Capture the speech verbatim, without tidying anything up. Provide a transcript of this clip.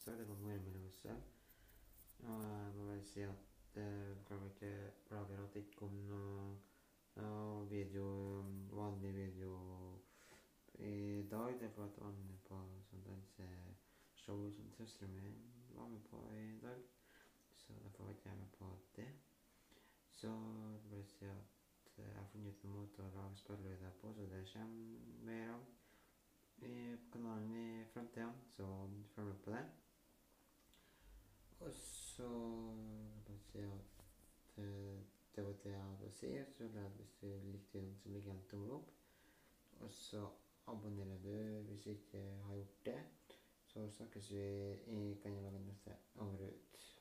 så det var mye mellom oss. Og jeg må bare si at jeg beklager ikke, beklager at det ikke kom noe, noe video, vanlig video i dag. Det er for at jeg var med på sånn danseshow som søsteren min var med på i dag. Så derfor var ikke jeg med på det. Så jeg vil bare si at jeg har funnet en måte å lage spørrelyder på, så det kommer mer av i kanalen i fremtiden, så følg med på det. Og så vil jeg bare si at uh, det var det jeg hadde å si. Så vil jeg, hvis du likte videoen, så ligger en tommel opp. Og så abonnerer du hvis du ikke har gjort det. Så snakkes vi i kanalen neste. Over ut.